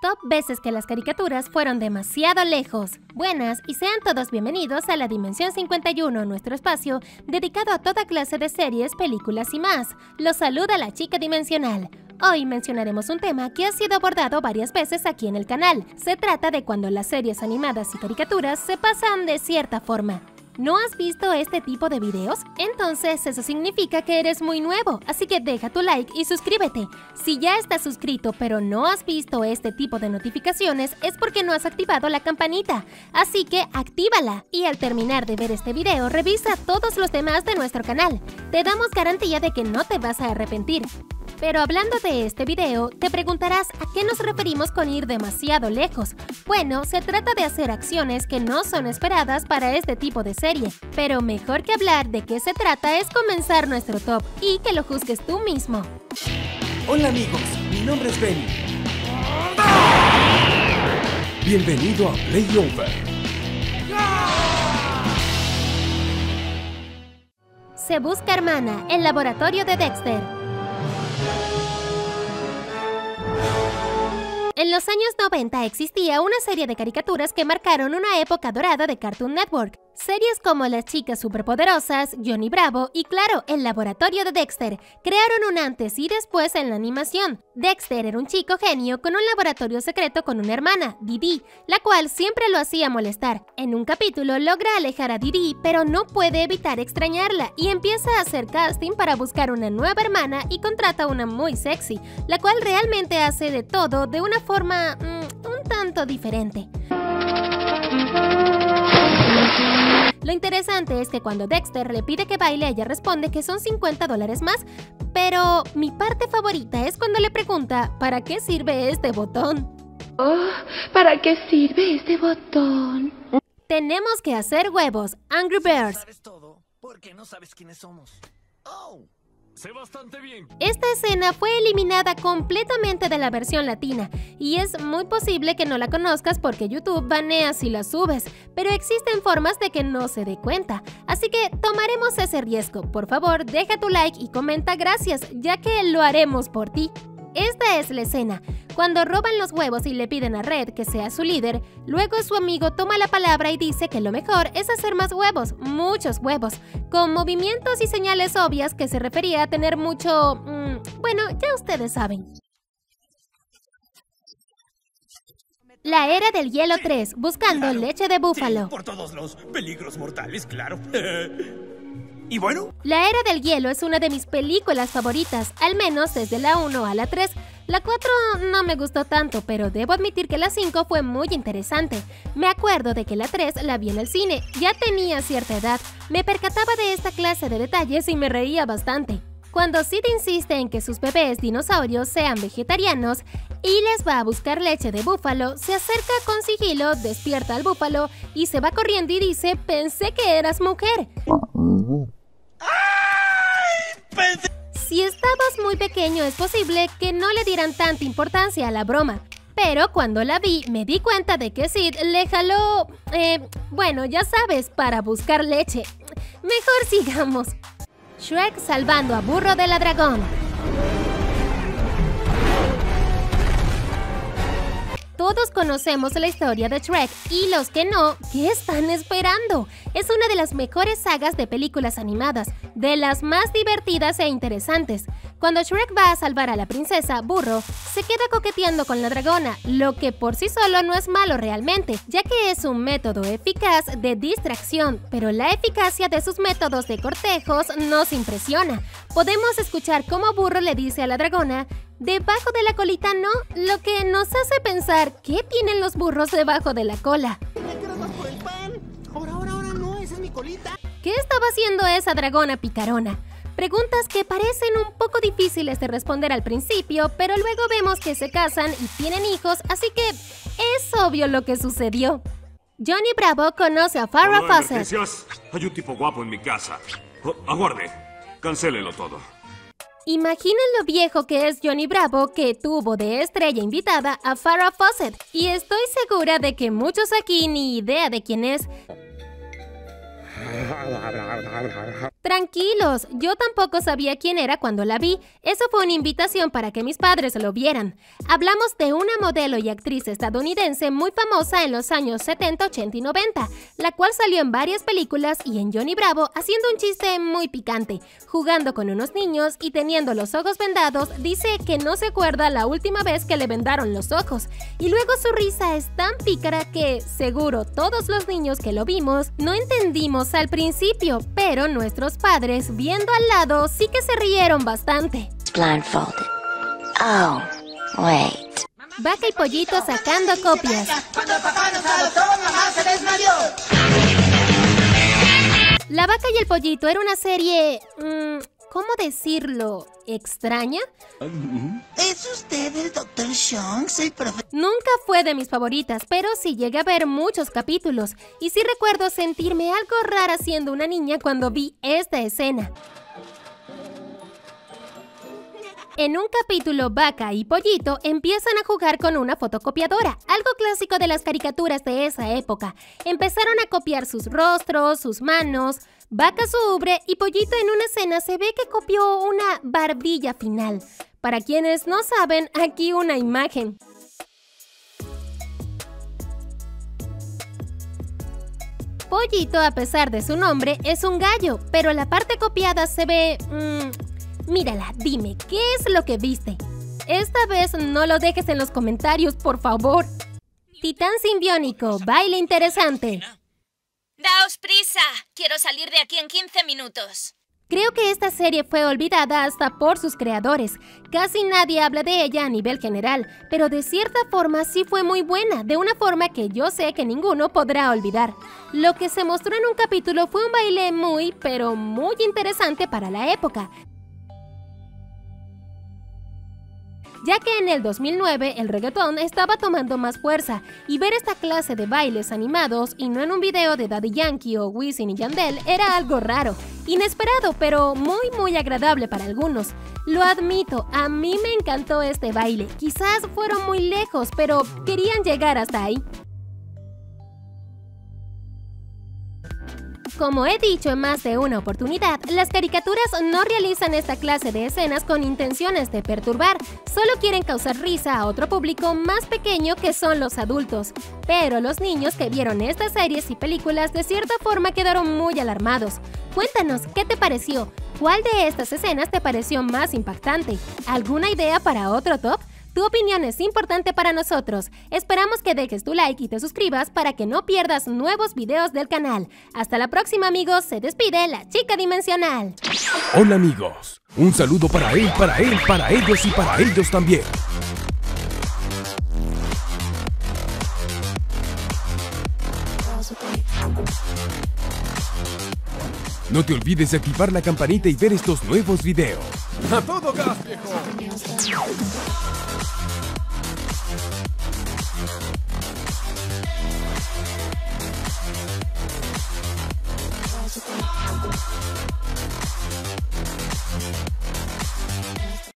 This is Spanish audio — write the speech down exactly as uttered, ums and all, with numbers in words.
Top veces que las caricaturas fueron demasiado lejos. Buenas y sean todos bienvenidos a la Dimensión cincuenta y uno, nuestro espacio dedicado a toda clase de series, películas y más. Los saluda la chica dimensional. Hoy mencionaremos un tema que ha sido abordado varias veces aquí en el canal. Se trata de cuando las series animadas y caricaturas se pasan de cierta forma. ¿No has visto este tipo de videos? Entonces eso significa que eres muy nuevo, así que deja tu like y suscríbete. Si ya estás suscrito pero no has visto este tipo de notificaciones es porque no has activado la campanita, así que actívala. Y al terminar de ver este video, revisa todos los demás de nuestro canal. Te damos garantía de que no te vas a arrepentir. Pero hablando de este video, te preguntarás a qué nos referimos con ir demasiado lejos. Bueno, se trata de hacer acciones que no son esperadas para este tipo de serie. Pero mejor que hablar de qué se trata es comenzar nuestro top y que lo juzgues tú mismo. Hola amigos, mi nombre es Benny. Bienvenido a Playover. Se busca hermana, el laboratorio de Dexter. En los años noventa existía una serie de caricaturas que marcaron una época dorada de Cartoon Network. Series como Las Chicas Superpoderosas, Johnny Bravo y claro, El Laboratorio de Dexter crearon un antes y después en la animación. Dexter era un chico genio con un laboratorio secreto con una hermana, Didi, la cual siempre lo hacía molestar. En un capítulo logra alejar a Didi, pero no puede evitar extrañarla y empieza a hacer casting para buscar una nueva hermana y contrata una muy sexy, la cual realmente hace de todo de una forma mmm, un tanto diferente. Lo interesante es que cuando Dexter le pide que baile, ella responde que son cincuenta dólares más, pero mi parte favorita es cuando le pregunta ¿para qué sirve este botón? Oh, ¿para qué sirve este botón? Tenemos que hacer huevos, Angry Birds. Sabes todo porque no sabes quiénes somos. Oh. Sé bastante bien. Esta escena fue eliminada completamente de la versión latina y es muy posible que no la conozcas porque YouTube banea si la subes, pero existen formas de que no se dé cuenta, así que tomaremos ese riesgo. Por favor, deja tu like y comenta gracias, ya que lo haremos por ti. Esta es la escena, cuando roban los huevos y le piden a Red que sea su líder, luego su amigo toma la palabra y dice que lo mejor es hacer más huevos, muchos huevos, con movimientos y señales obvias que se refería a tener mucho... Mmm, bueno, ya ustedes saben. La Era del Hielo tres, buscando Claro, leche de búfalo. Sí, por todos los peligros mortales, claro. ¿Y bueno? La Era del Hielo es una de mis películas favoritas, al menos desde la uno a la tres. La cuatro no me gustó tanto, pero debo admitir que la cinco fue muy interesante. Me acuerdo de que la tres la vi en el cine, ya tenía cierta edad. Me percataba de esta clase de detalles y me reía bastante. Cuando Sid insiste en que sus bebés dinosaurios sean vegetarianos y les va a buscar leche de búfalo, se acerca con sigilo, despierta al búfalo y se va corriendo y dice: pensé que eras mujer. Si estabas muy pequeño es posible que no le dieran tanta importancia a la broma, pero cuando la vi me di cuenta de que Sid le jaló, eh, bueno, ya sabes, para buscar leche. Mejor sigamos. Shrek salvando a Burro de la Dragón. Todos conocemos la historia de Shrek y los que no, ¿qué están esperando? Es una de las mejores sagas de películas animadas, de las más divertidas e interesantes. Cuando Shrek va a salvar a la princesa, Burro se queda coqueteando con la dragona, lo que por sí solo no es malo realmente, ya que es un método eficaz de distracción, pero la eficacia de sus métodos de cortejos nos impresiona. Podemos escuchar cómo Burro le dice a la dragona: debajo de la colita no, lo que nos hace pensar ¿qué tienen los burros debajo de la cola? ¿Me quieres más por el pan? Ahora, ahora, ahora no, esa es mi colita. ¿Qué estaba haciendo esa dragona picarona? Preguntas que parecen un poco difíciles de responder al principio, pero luego vemos que se casan y tienen hijos, así que es obvio lo que sucedió. Johnny Bravo conoce a Farrah Hola, Fawcett. emergencias. Hay un tipo guapo en mi casa. Oh, aguarde. Cancélelo todo. Imaginen lo viejo que es Johnny Bravo, que tuvo de estrella invitada a Farrah Fawcett, y estoy segura de que muchos aquí ni idea de quién es. Tranquilos, yo tampoco sabía quién era cuando la vi. Eso fue una invitación para que mis padres lo vieran. Hablamos de una modelo y actriz estadounidense muy famosa en los años setenta, ochenta y noventa, la cual salió en varias películas y en Johnny Bravo haciendo un chiste muy picante, jugando con unos niños y teniendo los ojos vendados. Dice que no se acuerda la última vez que le vendaron los ojos. Y luego su risa es tan pícara que, seguro, todos los niños que lo vimos no entendimos al principio, pero nuestros padres, viendo al lado, sí que se rieron bastante. Blindfolded. Oh, wait. Vaca y Pollito sacando copias. Cuando el papá nos adoptó, mamá se desmayó. La Vaca y el Pollito era una serie... Mmm, ¿cómo decirlo? ¿Extraña? ¿Es usted el doctor Shonks, el profe? Nunca fue de mis favoritas, pero sí llegué a ver muchos capítulos. Y sí recuerdo sentirme algo rara siendo una niña cuando vi esta escena. En un capítulo, Vaca y Pollito empiezan a jugar con una fotocopiadora, algo clásico de las caricaturas de esa época. Empezaron a copiar sus rostros, sus manos, Vaca su ubre y Pollito en una escena se ve que copió una barbilla final. Para quienes no saben, aquí una imagen. Pollito, a pesar de su nombre, es un gallo, pero la parte copiada se ve... Mmm, mírala, dime, ¿qué es lo que viste? Esta vez no lo dejes en los comentarios, por favor. Titán simbiónico, baile interesante. ¡Daos prisa! Quiero salir de aquí en quince minutos. Creo que esta serie fue olvidada hasta por sus creadores. Casi nadie habla de ella a nivel general, pero de cierta forma sí fue muy buena, de una forma que yo sé que ninguno podrá olvidar. Lo que se mostró en un capítulo fue un baile muy, pero muy interesante para la época, ya que en el dos mil nueve el reggaetón estaba tomando más fuerza y ver esta clase de bailes animados y no en un video de Daddy Yankee o Wisin y Yandel era algo raro, inesperado, pero muy muy agradable para algunos. Lo admito, a mí me encantó este baile, quizás fueron muy lejos, pero querían llegar hasta ahí. Como he dicho en más de una oportunidad, las caricaturas no realizan esta clase de escenas con intenciones de perturbar, solo quieren causar risa a otro público más pequeño que son los adultos. Pero los niños que vieron estas series y películas de cierta forma quedaron muy alarmados. Cuéntanos, ¿qué te pareció? ¿Cuál de estas escenas te pareció más impactante? ¿Alguna idea para otro top? Tu opinión es importante para nosotros. Esperamos que dejes tu like y te suscribas para que no pierdas nuevos videos del canal. Hasta la próxima, amigos. Se despide la Chica Dimensional. Hola, amigos. Un saludo para él, para él, para ellos y para ellos también. No te olvides de activar la campanita y ver estos nuevos videos. ¡A todo gas, viejo!